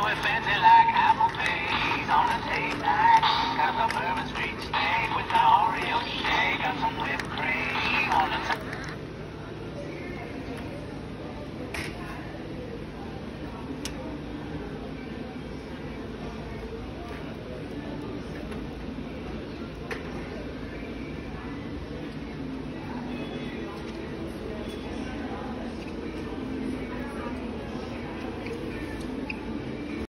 we're fancy like Applebee's on a date night. Got the Bourbon Street steak with the Oreo shake.